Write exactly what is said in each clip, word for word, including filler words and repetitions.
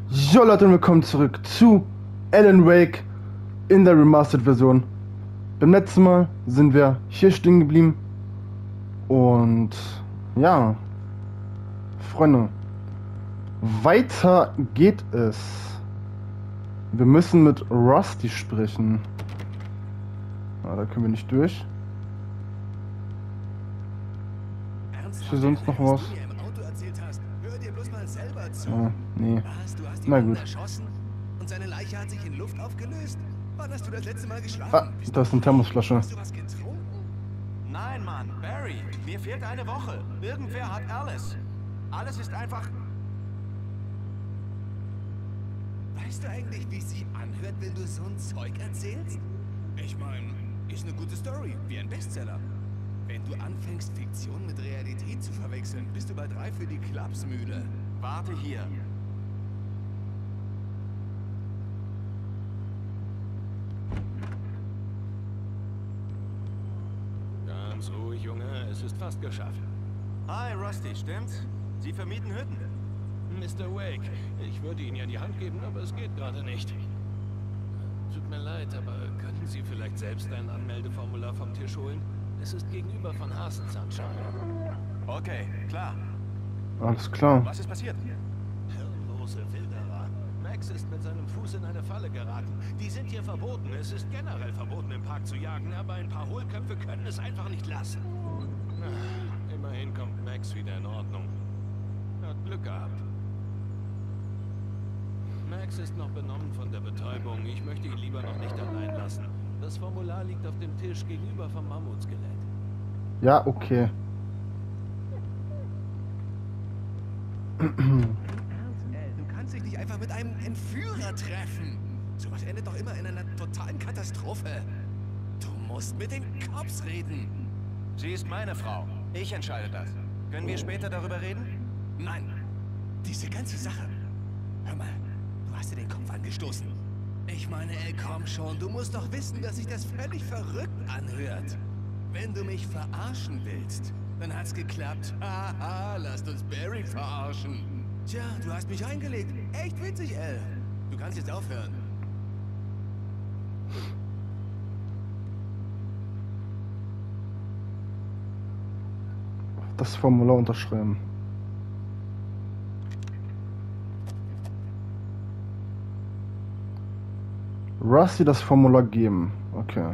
Jo Leute und willkommen zurück zu Alan Wake in der Remastered-Version. Beim letzten Mal sind wir hier stehen geblieben und ja, Freunde, weiter geht es. Wir müssen mit Rusty sprechen. Ah, da können wir nicht durch. Ist hier sonst noch was? Ah, nee. Was? Du hast ihn Na gut. erschossen und seine Leiche hat sich in Luft aufgelöst? Wann hast du das letzte Mal geschlafen? Ah, da ist eine Thermosflasche. Hast du was getrunken? Nein, Mann, Barry, mir fehlt eine Woche. Irgendwer hat Alice. Alles ist einfach... Weißt du eigentlich, wie es sich anhört, wenn du so ein Zeug erzählst? Ich meine, ist eine gute Story, wie ein Bestseller. Wenn du anfängst, Fiktion mit Realität zu verwechseln, bist du bald reif für die Klapsmühle. Warte hier. Ganz ruhig, Junge. Es ist fast geschafft. Hi, Rusty, stimmt's? Sie vermieten Hütten. Mister Wake, ich würde Ihnen ja die Hand geben, aber es geht gerade nicht. Tut mir leid, aber könnten Sie vielleicht selbst ein Anmeldeformular vom Tisch holen? Es ist gegenüber von Harsons Sunshine. Okay, klar. Alles klar. Was ist passiert? Hirnlose Wilderer. Max ist mit seinem Fuß in eine Falle geraten. Die sind hier verboten. Es ist generell verboten, im Park zu jagen, aber ein paar Hohlköpfe können es einfach nicht lassen. Ah, immerhin kommt Max wieder in Ordnung. Hat Glück gehabt. Max ist noch benommen von der Betäubung. Ich möchte ihn lieber noch nicht allein lassen. Das Formular liegt auf dem Tisch gegenüber vom Mammutskelett. Ja, okay. Du kannst dich nicht einfach mit einem Entführer treffen. Sowas endet doch immer in einer totalen Katastrophe. Du musst mit den Cops reden. Sie ist meine Frau. Ich entscheide das. Können wir später darüber reden? Nein, diese ganze Sache. Hör mal, du hast dir den Kopf angestoßen. Ich meine, ey, komm schon, du musst doch wissen, dass sich das völlig verrückt anhört. Wenn du mich verarschen willst, dann hat's geklappt. Haha, lasst uns Barry verarschen. Tja, du hast mich eingelegt. Echt witzig, Al. Du kannst jetzt aufhören. Das Formular unterschreiben. Rusty das Formular geben. Okay.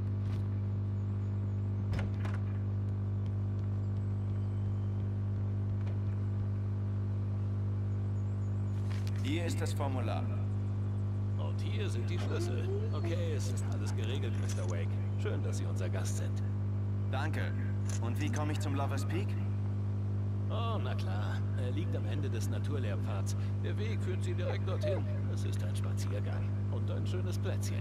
Hier ist das Formular. Und hier sind die Schlüssel. Okay, es ist alles geregelt, Mister Wake. Schön, dass Sie unser Gast sind. Danke. Und wie komme ich zum Lovers Peak? Oh, na klar. Er liegt am Ende des Naturlehrpfads. Der Weg führt Sie direkt dorthin. Es ist ein Spaziergang. Und ein schönes Plätzchen.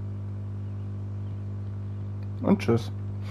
Und tschüss.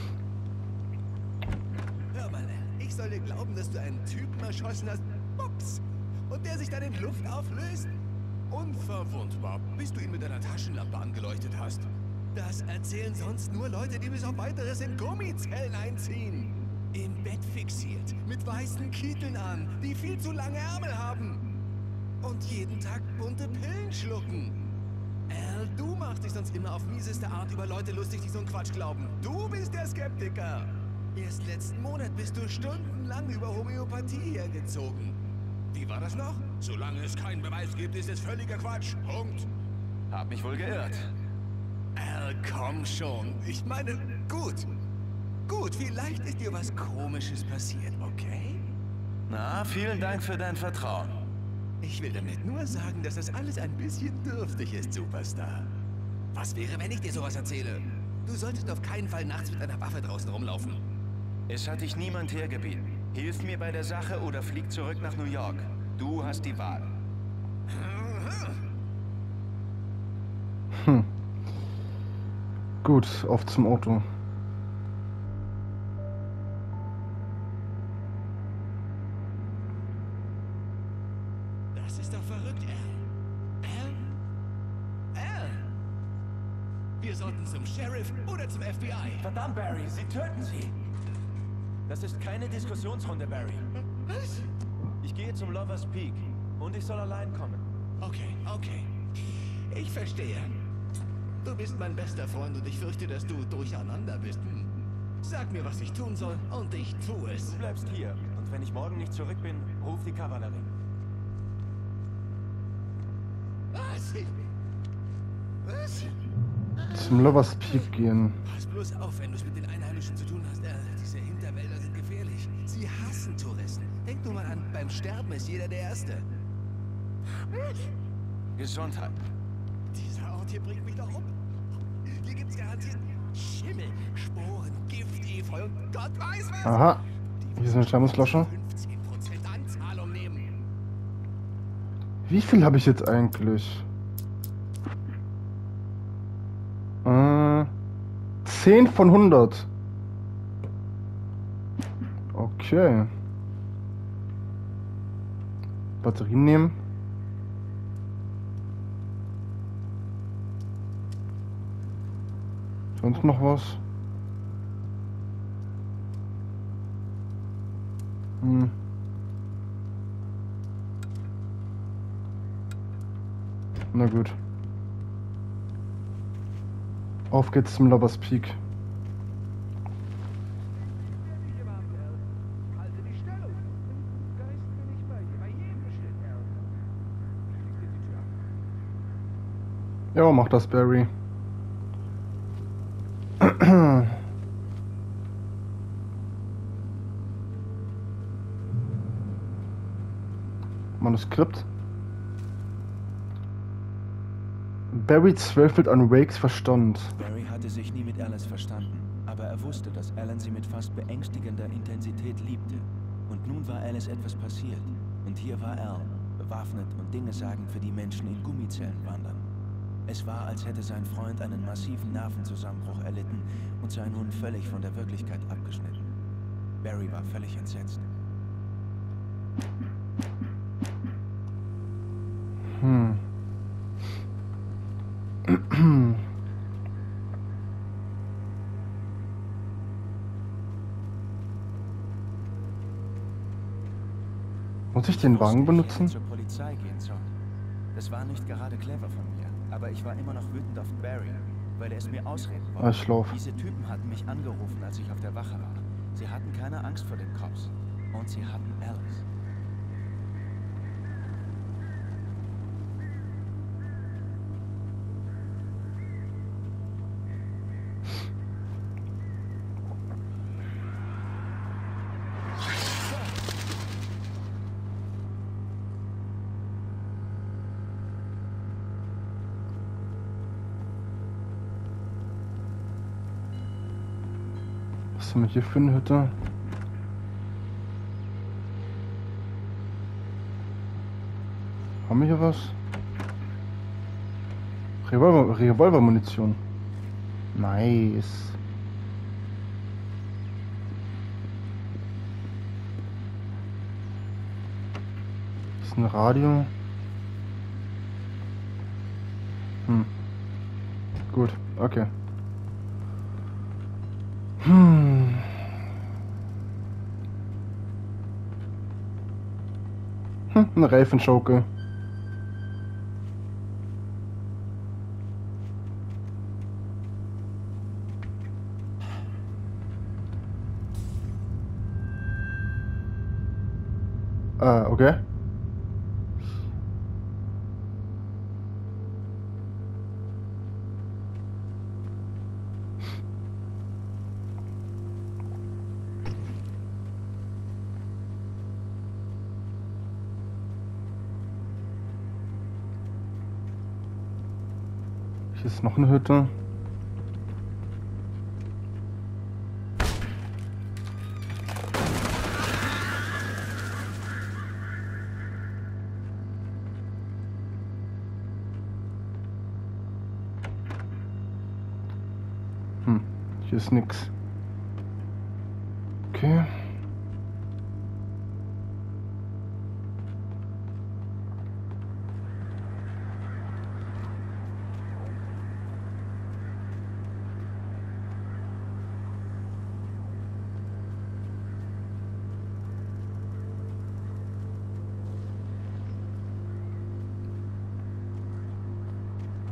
Hör mal, ich soll dir glauben, dass du einen Typen erschossen hast. Ups. Und der sich dann in Luft auflöst? Unverwundbar, bis du ihn mit deiner Taschenlampe angeleuchtet hast. Das erzählen sonst nur Leute, die bis auf Weiteres in Gummizellen einziehen. Im Bett fixiert, mit weißen Kitteln an, die viel zu lange Ärmel haben. Und jeden Tag bunte Pillen schlucken. Al, du machst dich sonst immer auf mieseste Art über Leute lustig, die so einen Quatsch glauben. Du bist der Skeptiker. Erst letzten Monat bist du stundenlang über Homöopathie hergezogen. Wie war das noch? Solange es keinen Beweis gibt, ist es völliger Quatsch. Punkt. Hab mich wohl geirrt. Al, komm schon. Ich meine, gut. Gut, vielleicht ist dir was Komisches passiert, okay? Na, vielen Dank für dein Vertrauen. Ich will damit nur sagen, dass das alles ein bisschen dürftig ist, Superstar. Was wäre, wenn ich dir sowas erzähle? Du solltest auf keinen Fall nachts mit einer Waffe draußen rumlaufen. Es hat dich niemand hergebeten. Hilf mir bei der Sache oder flieg zurück nach New York. Du hast die Wahl. Hm. Gut, auf zum Auto. Das ist doch verrückt, Al. Al? Al? Wir sollten zum Sheriff oder zum F B I. Verdammt, Barry, sie töten sie. Das ist keine Diskussionsrunde, Barry. Was? Ich gehe zum Lovers Peak und ich soll allein kommen. Okay, okay. Ich verstehe. Du bist mein bester Freund und ich fürchte, dass du durcheinander bist. Hm. Sag mir, was ich tun soll und ich tue es. Du bleibst hier. Und wenn ich morgen nicht zurück bin, ruf die Kavallerie. Was? Was? Zum Lovers Peak gehen. Pass bloß auf, wenn du es mit den Einheimischen zu tun hast. Äh, diese Hinterwälder sind gefährlich. Sie hassen Touristen. Denk nur mal an, beim Sterben ist jeder der Erste. Gesundheit. Dieser Ort hier bringt mich doch um. Hier gibt's garantiert Schimmel, Sporen, Gift, Efeu und Gott weiß was. Aha. Hier ist eine Thermosflasche. fünfzehn Prozent Anzahlung nehmen. Wie viel habe ich jetzt eigentlich? Äh, zehn von hundert. Okay. Batterien nehmen. Sonst noch was? Hm. Na gut. Auf geht's zum Lovers Peak. Ja, mach das, Barry. Manuskript. Barry zweifelt an Wakes Verstand. Barry hatte sich nie mit Alice verstanden, aber er wusste, dass Alan sie mit fast beängstigender Intensität liebte. Und nun war Alice etwas passiert. Und hier war Al, bewaffnet und Dinge sagend für die Menschen in Gummizellen wandern. Es war, als hätte sein Freund einen massiven Nervenzusammenbruch erlitten und sei nun völlig von der Wirklichkeit abgeschnitten. Barry war völlig entsetzt. Hm. Muss ich den Wagen benutzen? Zur Polizei gehen sollte. Das war nicht gerade clever von mir, aber ich war immer noch wütend auf Barry, weil er es mir ausreden wollte. Ah, ich lauf. Diese Typen hatten mich angerufen, als ich auf der Wache war. Sie hatten keine Angst vor den Cops. Und sie hatten Alice. Was haben wir hier für eine Hütte? Haben wir hier was? Revolver, Revolvermunition. Nice. Das ist ein Radio. Hm. Gut, okay. Hm. Hm, eine Reifenschaukel. Äh, okay. Hier ist noch eine Hütte. Hm, hier ist nix. Okay.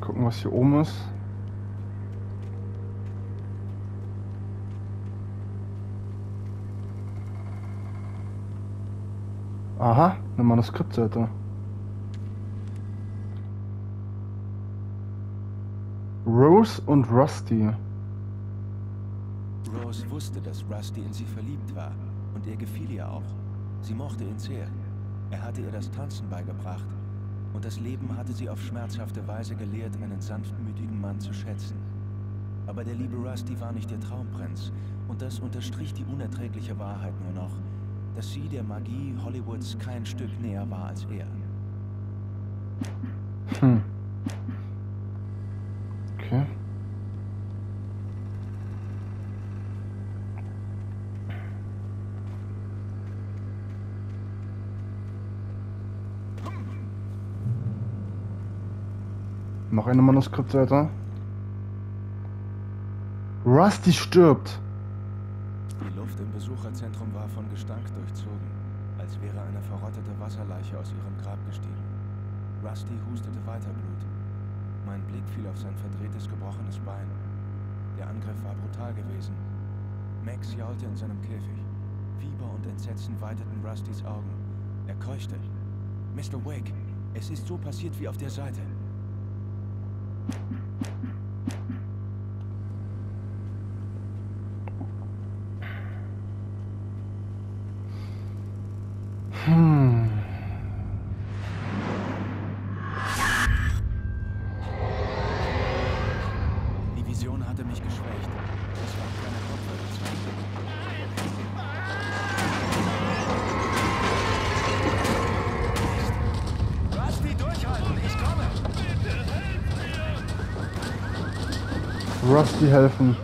Gucken, was hier oben ist. Aha, eine Manuskriptseite. Rose und Rusty. Rose wusste, dass Rusty in sie verliebt war und ihr gefiel ihr auch. Sie mochte ihn sehr. Er hatte ihr das Tanzen beigebracht und das Leben hatte sie auf schmerzhafte Weise gelehrt, einen sanftmütigen Mann zu schätzen. Aber der liebe Rusty war nicht ihr Traumprinz und das unterstrich die unerträgliche Wahrheit nur noch, dass sie der Magie Hollywoods kein Stück näher war als er. Hm. Okay. Noch eine Manuskriptseite. Rusty stirbt. Die Luft im Besucherzentrum war von Gestank durchzogen, als wäre eine verrottete Wasserleiche aus ihrem Grab gestiegen. Rusty hustete weiter Blut. Mein Blick fiel auf sein verdrehtes, gebrochenes Bein. Der Angriff war brutal gewesen. Max jaulte in seinem Käfig. Fieber und Entsetzen weiteten Rustys Augen. Er keuchte. Mister Wake, es ist so passiert wie auf der Seite. Hm. Die Vision hatte mich geschwächt. Es war keine Kopfverletzung. Rusty, durchhalten! Ich komme! Rusty helfen.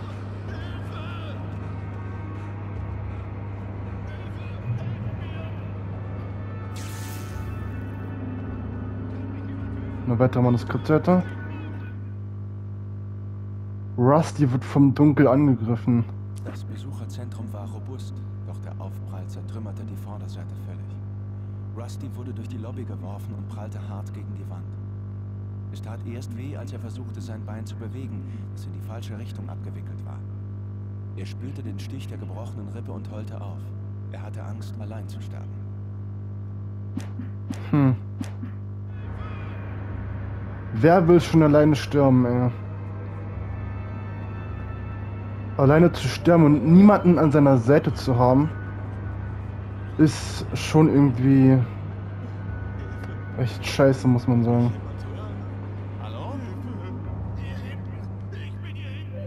Eine weitere Manuskriptseite. Rusty wird vom Dunkel angegriffen. Das Besucherzentrum war robust, doch der Aufprall zertrümmerte die Vorderseite völlig. Rusty wurde durch die Lobby geworfen und prallte hart gegen die Wand. Es tat erst weh, als er versuchte, sein Bein zu bewegen, das in die falsche Richtung abgewickelt war. Er spürte den Stich der gebrochenen Rippe und heulte auf. Er hatte Angst, allein zu sterben. Hm. Wer will schon alleine sterben, ey? Alleine zu sterben und niemanden an seiner Seite zu haben, ist schon irgendwie echt scheiße, muss man sagen. Hallo? Hier hinten. Ich bin hier hinten.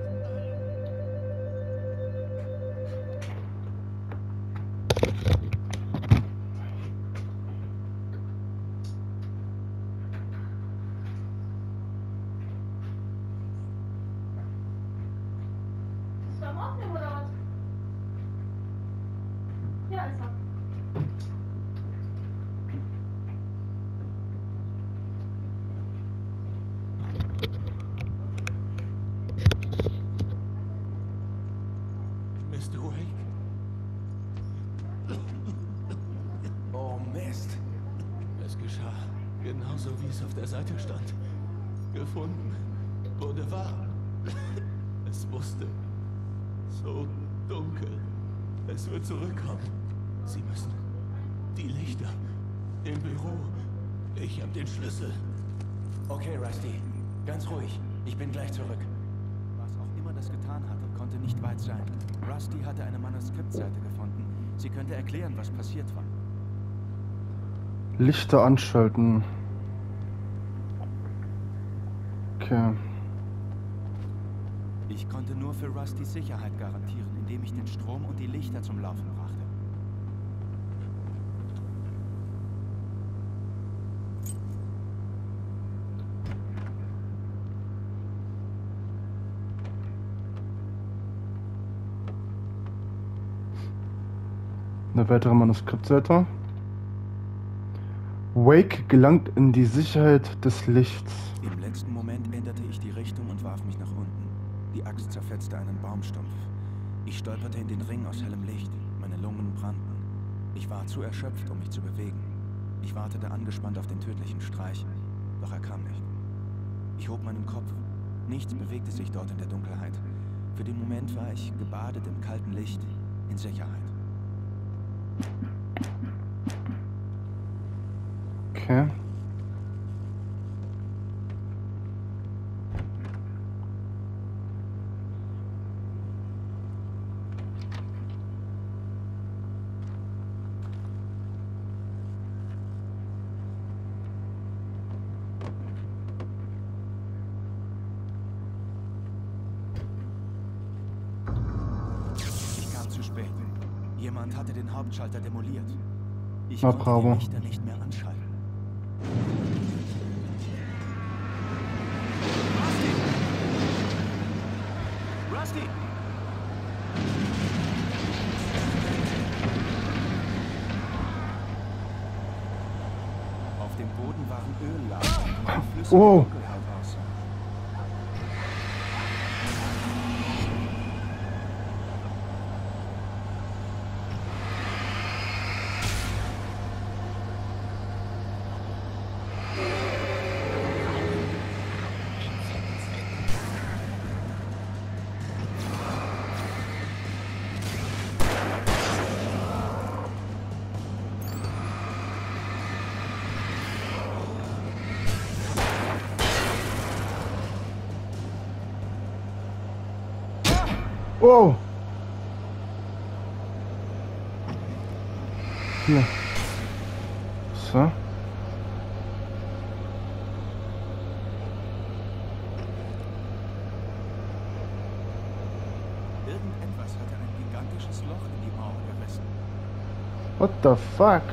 Ist er am Aufnehmen oder was? Ja, ist er. Mister Wake? Oh Mist! Es geschah genauso, wie es auf der Seite stand. Gefunden. Wurde wahr. Es musste. So dunkel. Es wird zurückkommen. Sie müssen. Die Lichter. Im Büro. Ich habe den Schlüssel. Okay, Rusty. Ganz ruhig. Ich bin gleich zurück. Was auch immer das getan hatte, konnte nicht weit sein. Rusty hatte eine Manuskriptseite gefunden. Sie könnte erklären, was passiert war. Lichter anschalten. Okay. Ich konnte nur für Rustys Sicherheit garantieren, indem ich den Strom und die Lichter zum Laufen brachte. Eine weitere Manuskriptseite. Wake gelangt in die Sicherheit des Lichts. Im letzten Moment änderte ich die Richtung und warf mich nach unten. Die Axt zerfetzte einen Baumstumpf. Ich stolperte in den Ring aus hellem Licht. Meine Lungen brannten. Ich war zu erschöpft, um mich zu bewegen. Ich wartete angespannt auf den tödlichen Streich, doch er kam nicht. Ich hob meinen Kopf. Nichts bewegte sich dort in der Dunkelheit. Für den Moment war ich gebadet im kalten Licht, in Sicherheit. Okay. Jemand hatte den Hauptschalter demoliert. Ich Na, konnte bravo. die Lichter nicht mehr anschalten. Rusty! Rusty! Auf dem Boden waren Öllagen, die wie flüssige Oh. Dunkelheit aussahen. Oh! Hier. So. Irgendetwas hatte ein gigantisches Loch in die Mauer gerissen. What the fuck?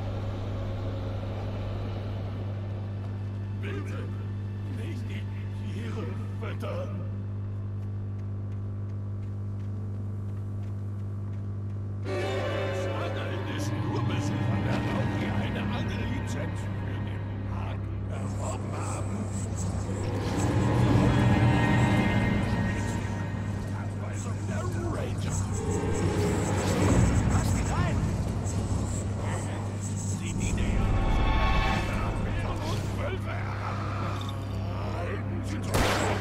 Bitte nicht die Tiere füttern. Das Angeln ist nur bis von der Lauke eine Angellizenz für den Park erworben haben. Anweisung der Ranger. Was geht ein? Sie Nähe. Von uns Wölfe herab. Halten Sie doch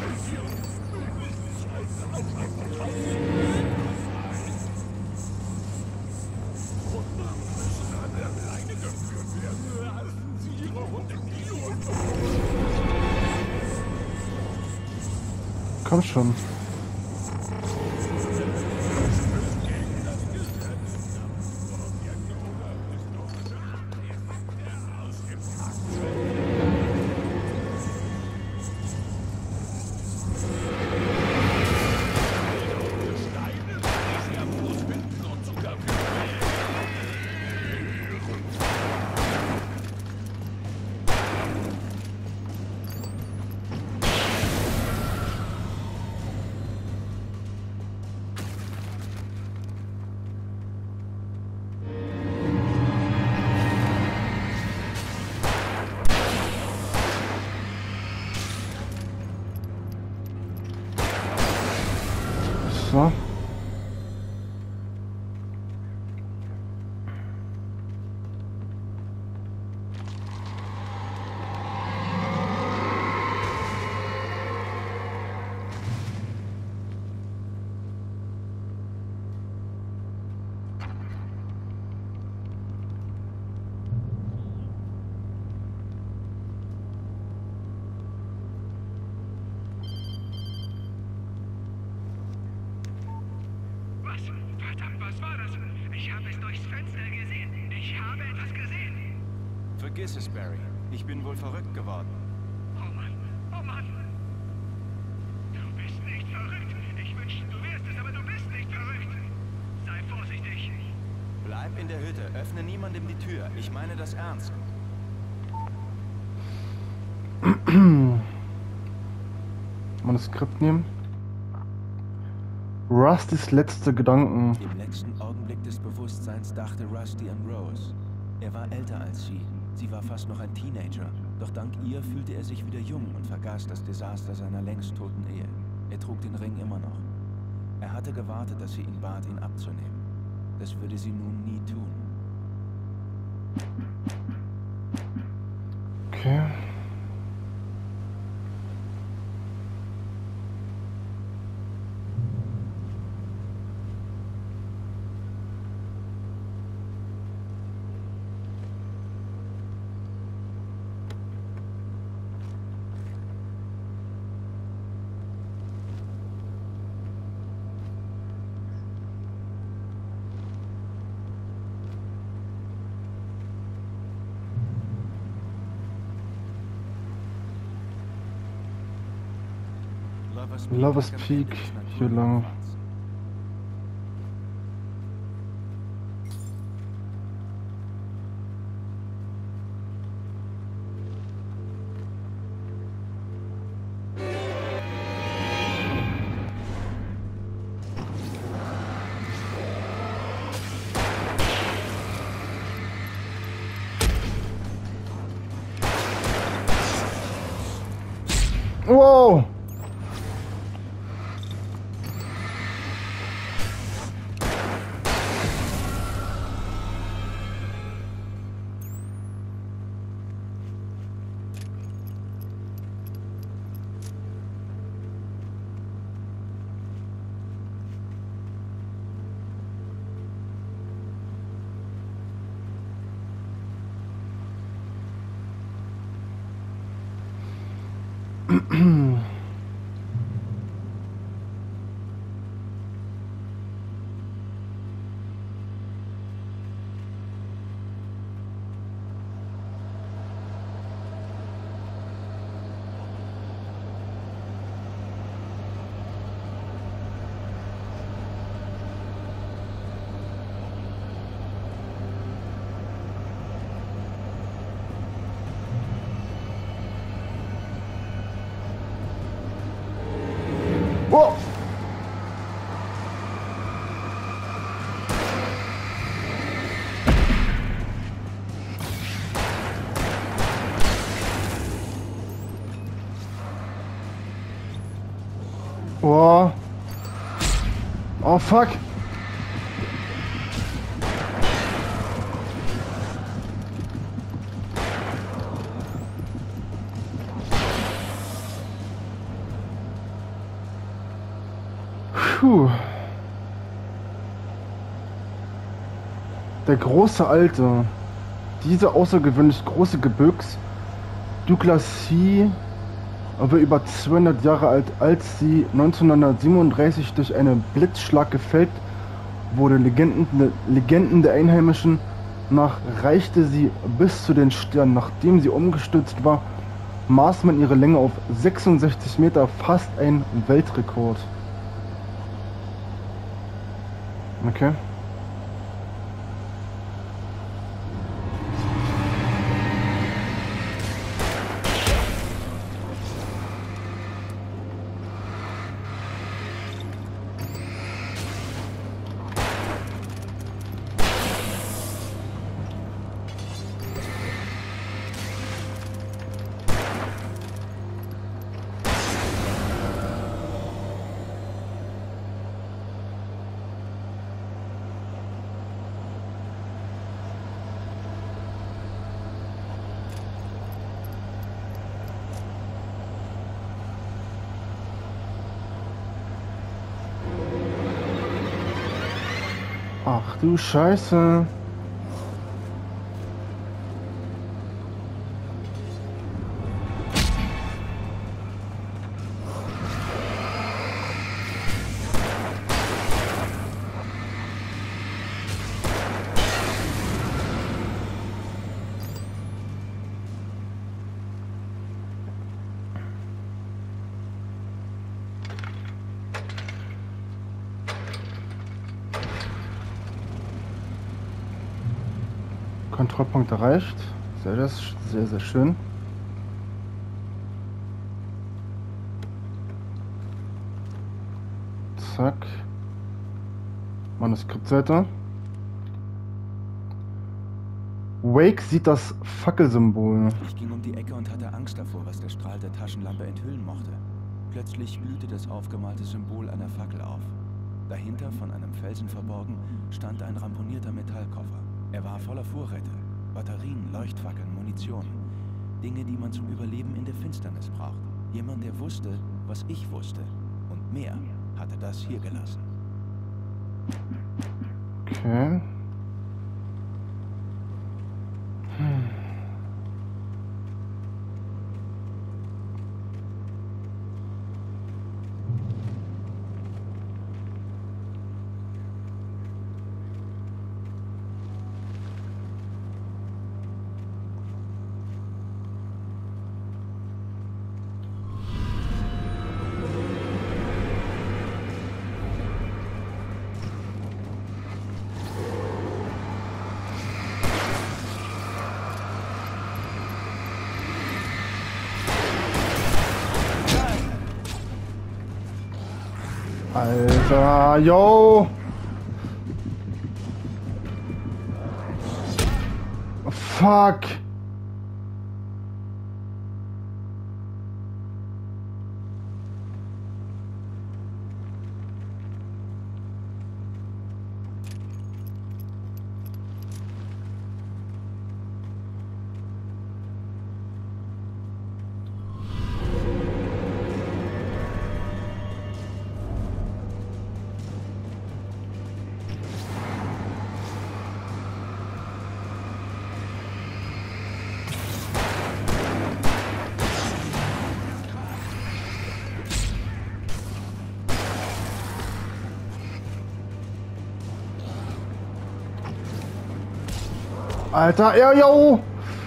Hunde müssen an der Leine geführt werden. Lassen Sie Ihre Hunde in Ruhe. Komm schon. So. Was? Verdammt, was war das? Ich habe es durchs Fenster gesehen. Ich habe etwas gesehen. Vergiss es, Barry. Ich bin wohl verrückt geworden. Oh Mann, oh Mann. Du bist nicht verrückt. Ich wünschte, du wärst es, aber du bist nicht verrückt. Sei vorsichtig. Bleib in der Hütte. Öffne niemandem die Tür. Ich meine das ernst. Manuskript nehmen. Rustys letzte Gedanken. Im letzten Augenblick des Bewusstseins dachte Rusty an Rose. Er war älter als sie. Sie war fast noch ein Teenager. Doch dank ihr fühlte er sich wieder jung und vergaß das Desaster seiner längst toten Ehe. Er trug den Ring immer noch. Er hatte gewartet, dass sie ihn bat, ihn abzunehmen. Das würde sie nun nie tun. Okay. Lovers Lovers lag am Peak, Ende des hier lang. Naturparks. Wow! Oh! Oh. Oh fuck. Puh. Der große Alte. Diese außergewöhnlich große Gebirgs Douglas C. war über zweihundert Jahre alt, als sie neunzehnhundertsiebenunddreißig durch einen Blitzschlag gefällt wurde. Legenden, Legenden der Einheimischen nach reichte sie bis zu den Sternen. Nachdem sie umgestürzt war, maß man ihre Länge auf sechsundsechzig Meter, fast ein Weltrekord. Okay. Ach du Scheiße. Kontrollpunkt erreicht. Sehr, das sehr, sehr schön. Zack. Manuskriptseite. Wake sieht das Fackelsymbol. Ich ging um die Ecke und hatte Angst davor, was der Strahl der Taschenlampe enthüllen mochte. Plötzlich blühte das aufgemalte Symbol einer Fackel auf. Dahinter, von einem Felsen verborgen, stand ein ramponierter Metallkoffer. Er war voller Vorräte, Batterien, Leuchtfackeln, Munition. Dinge, die man zum Überleben in der Finsternis braucht. Jemand, der wusste, was ich wusste. Und mehr, hatte das hier gelassen. Okay. Hm. Alter, yo! Fuck! Alter, ja, yo!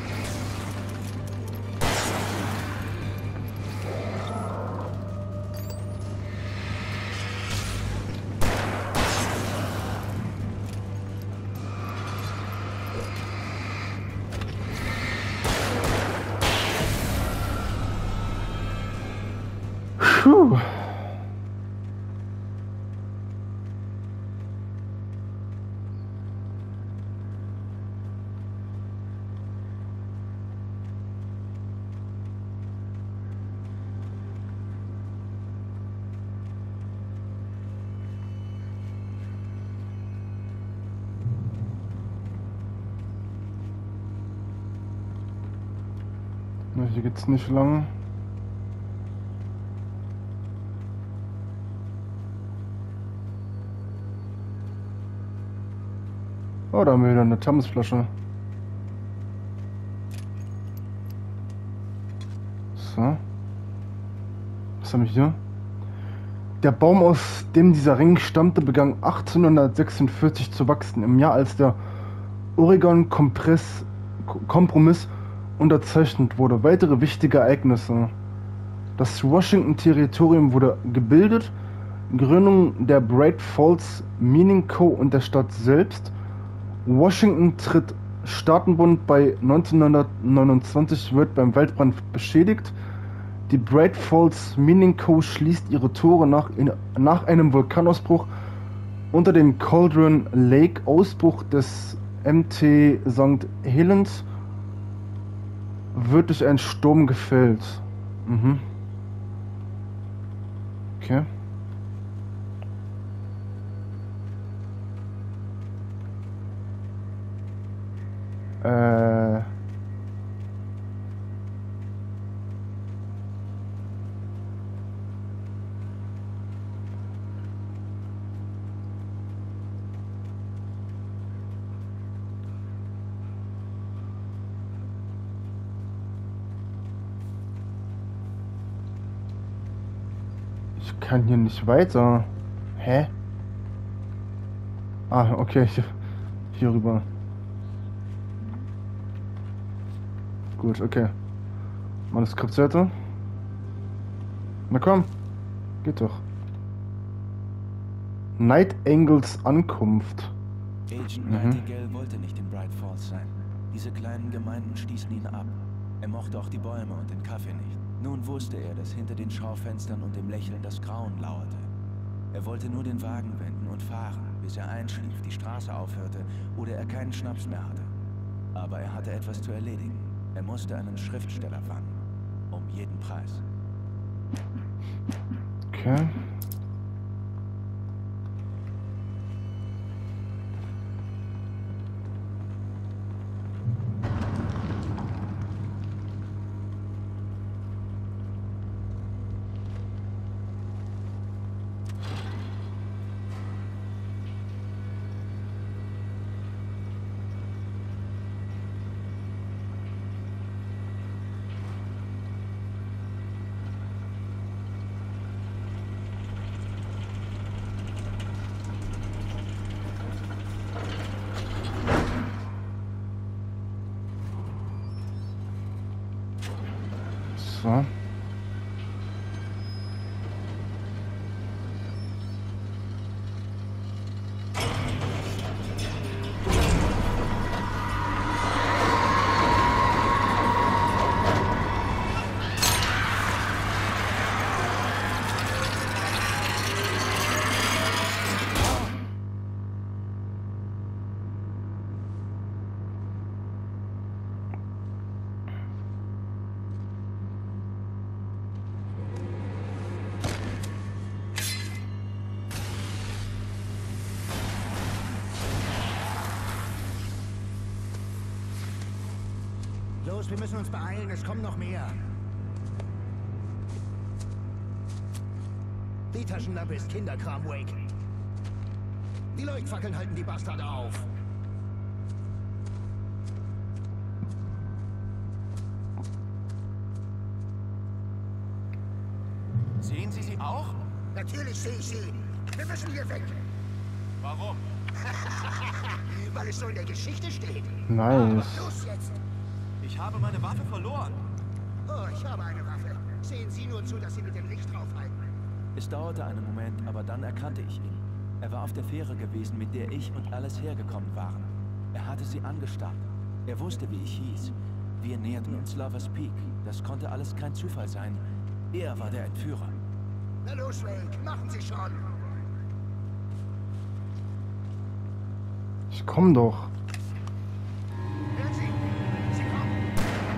Puh. Na, hier geht's nicht lang. Oh, da haben wir wieder eine Thermosflasche. So. Was haben wir hier? Der Baum, aus dem dieser Ring stammte, begann achtzehnhundertsechsundvierzig zu wachsen. Im Jahr, als der Oregon-Kompromiss unterzeichnet wurde. Weitere wichtige Ereignisse. Das Washington-Territorium wurde gebildet. Gründung der Bright Falls Mining Co. und der Stadt selbst. Washington tritt Staatenbund bei. neunzehnhundertneunundzwanzig wird beim Waldbrand beschädigt. Die Bright Falls Mining Co. schließt ihre Tore nach, in, nach einem Vulkanausbruch unter dem Cauldron Lake. Ausbruch des M T Sankt Helens wird durch einen Sturm gefällt. Mhm. Okay. Äh. Ich kann hier nicht weiter. Hä? Ah, okay. Hier, hier rüber. Gut, okay. Manuskriptseite. Na komm. Geht doch. Night Angels Ankunft. Agent Mhm. Nightingale wollte nicht in Bright Falls sein. Diese kleinen Gemeinden stießen ihn ab. Er mochte auch die Bäume und den Kaffee nicht. Nun wusste er, dass hinter den Schaufenstern und dem Lächeln das Grauen lauerte. Er wollte nur den Wagen wenden und fahren, bis er einschlief, die Straße aufhörte oder er keinen Schnaps mehr hatte. Aber er hatte etwas zu erledigen. Er musste einen Schriftsteller fangen. Um jeden Preis. Okay. So. Los, wir müssen uns beeilen, es kommen noch mehr. Die Taschenlampe ist Kinderkram, Wake. Die Leuchtfackeln halten die Bastarde auf. Sehen Sie sie auch? Natürlich sehe ich sie. Wir müssen hier weg. Warum? Weil es so in der Geschichte steht. Nice. Los jetzt. Ich habe meine Waffe verloren. Oh, ich habe eine Waffe. Sehen Sie nur zu, dass Sie mit dem Licht draufhalten. Es dauerte einen Moment, aber dann erkannte ich ihn. Er war auf der Fähre gewesen, mit der ich und Alice hergekommen waren. Er hatte sie angestarrt. Er wusste, wie ich hieß. Wir näherten uns Lovers Peak. Das konnte alles kein Zufall sein. Er war der Entführer. Na los, Wake, machen Sie schon. Ich komm doch. Hören Sie, Sie kommen.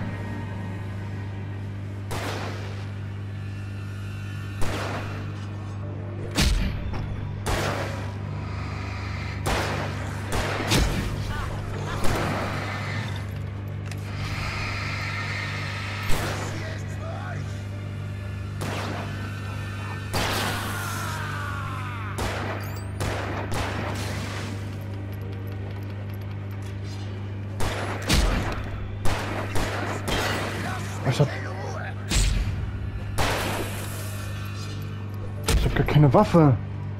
Ich hab... Ich hab gar keine Waffe.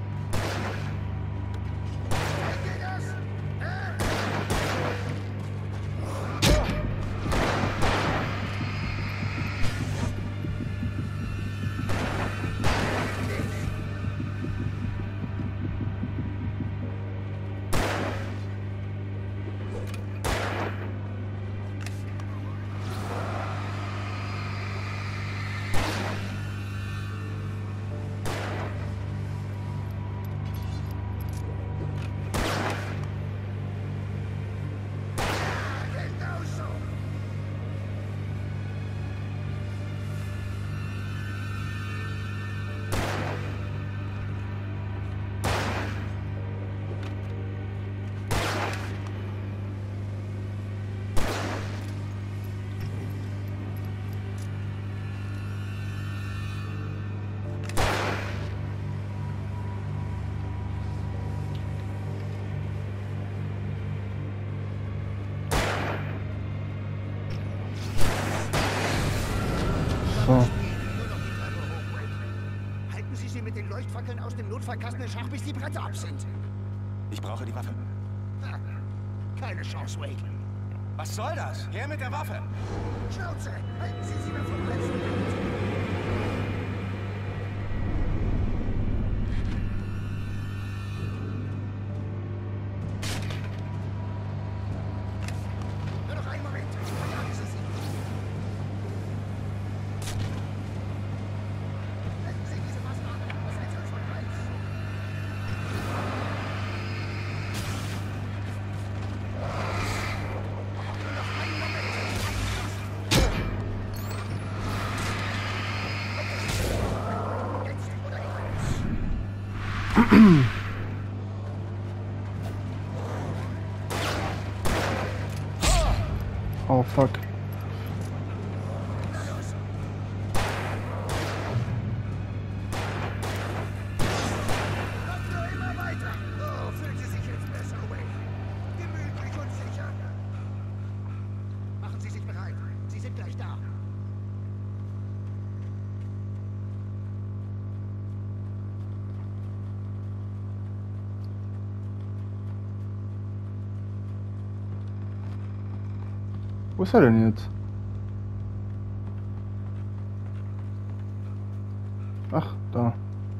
So. Halten Sie sie mit den Leuchtfackeln aus dem Notfallkasten in Schach, bis die Bretter ab sind. Ich brauche die Waffe. Ha, keine Chance, Wake. Was soll das? Her mit der Waffe! Schnauze, halten Sie sie mir vom Hals. Nur noch einen Moment. Verjagen Sie sie. Halten Sie diese Bastarde aus Einsatz von Hals. Nur noch einen Moment. Jetzt oder niemals. Oh fuck. Kommt nur immer weiter. Oh, fühlen Sie sich jetzt besser, Wake. Gemütlich und sicher. Machen Sie sich bereit. Sie sind gleich da. Wo ist er denn jetzt? Ach, da.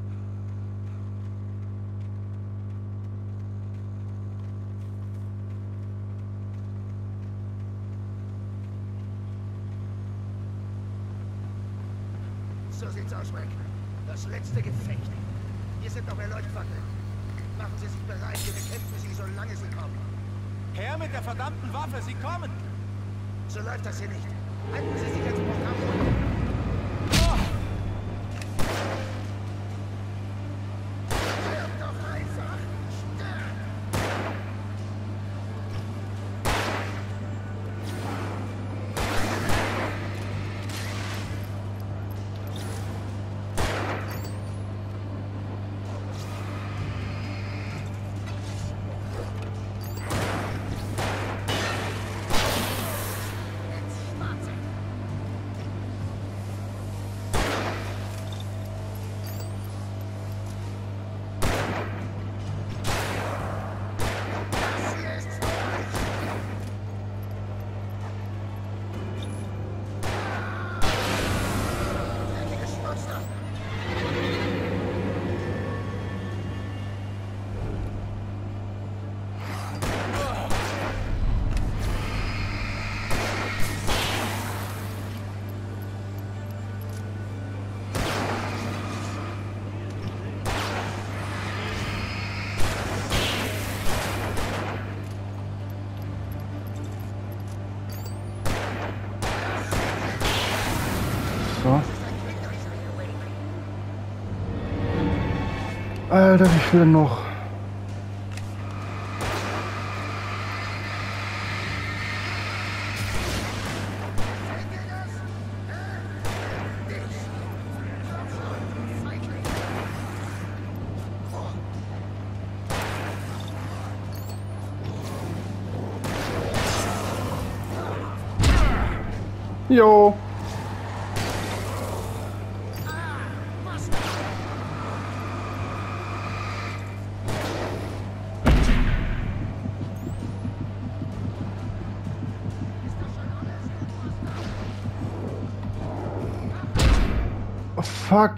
So sieht's aus, Wake. Das letzte Gefecht. Hier sind noch mehr Leuchtfackeln. Machen Sie sich bereit, wir bekämpfen Sie, solange Sie kommen. Her mit der verdammten Waffe! Sie kommen! So läuft das hier nicht. Halten Sie sich jetzt Programm. Stirb doch einfach! Stirb! Alter, wie viel noch? Jo. Oh, fuck.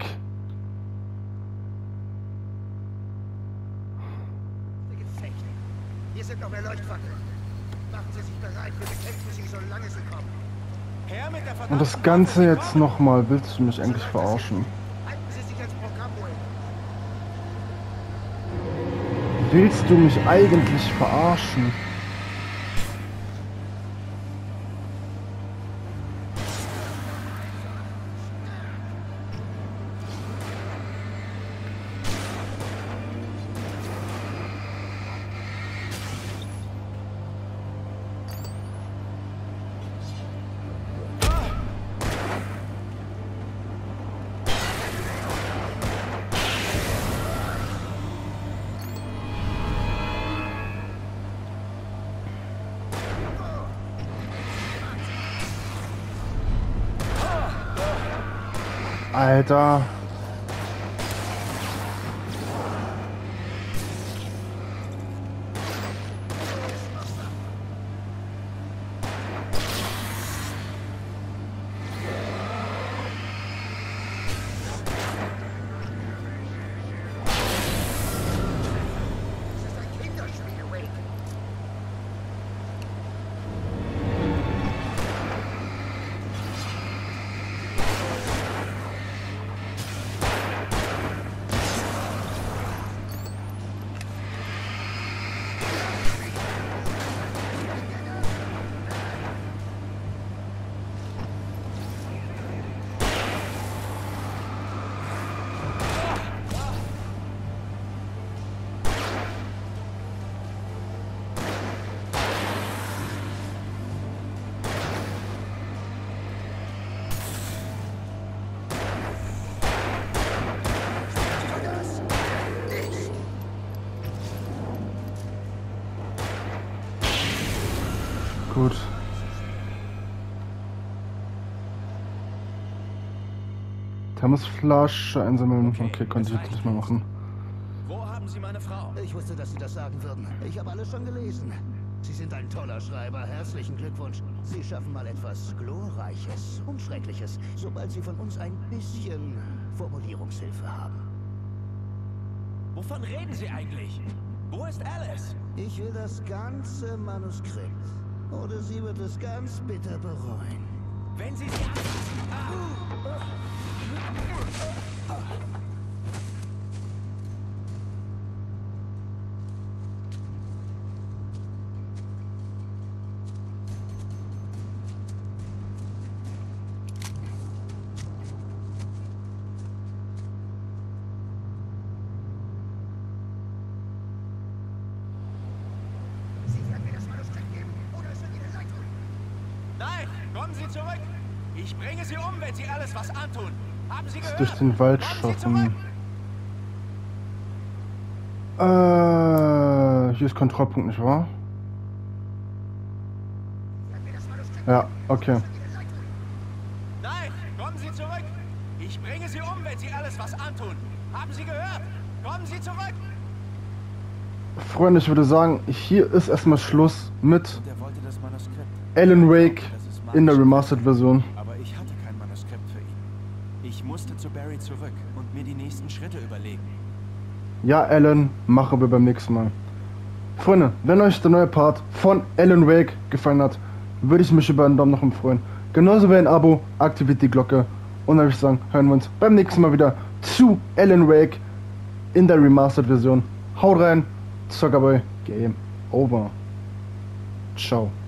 Hier sind noch mehr Leuchtfackeln. Machen Sie sich bereit, wir bekämpfen sie, solange sie kommen. Und das Ganze jetzt nochmal, willst du mich eigentlich verarschen? Halten Sie sich ans Programm, Wayne. Willst du mich eigentlich verarschen? Alter. Gut. Thermosflasche einsammeln. Okay, konnte ich jetzt nicht mehr machen. Wo haben Sie meine Frau? Ich wusste, dass Sie das sagen würden. Ich habe alles schon gelesen. Sie sind ein toller Schreiber. Herzlichen Glückwunsch. Sie schaffen mal etwas Glorreiches und Schreckliches, sobald Sie von uns ein bisschen Formulierungshilfe haben. Wovon reden Sie eigentlich? Wo ist Alice? Ich will das ganze Manuskript. Oder sie wird es ganz bitter bereuen. Wenn Sie sie anfassen. Ah. Nein, kommen Sie zurück! Ich bringe Sie um, wenn Sie alles was antun. Haben Sie gehört? Durch den Wald Kommen Sie zurück! schaffen. Äh, hier ist Kontrollpunkt, nicht wahr? Ja, okay. Nein, kommen Sie zurück! Ich bringe Sie um, wenn Sie alles was antun. Haben Sie gehört? Kommen Sie zurück! Freunde, ich würde sagen, hier ist erstmal Schluss mit Und er wollte das Manuskript. Alan Wake Das ist in der magisch. Remastered-Version. Aber ich hatte kein Manuskript für ihn. Ich musste zu Barry zurück und mir die nächsten Schritte überlegen. Ja, Alan, machen wir beim nächsten Mal. Freunde, wenn euch der neue Part von Alan Wake gefallen hat, würde ich mich über einen Daumen nach oben freuen. Genauso wie ein Abo, aktiviert die Glocke. Und dann würde ich sagen, hören wir uns beim nächsten Mal wieder zu Alan Wake in der Remastered-Version. Haut rein, Zockerboy, Game over. Ciao.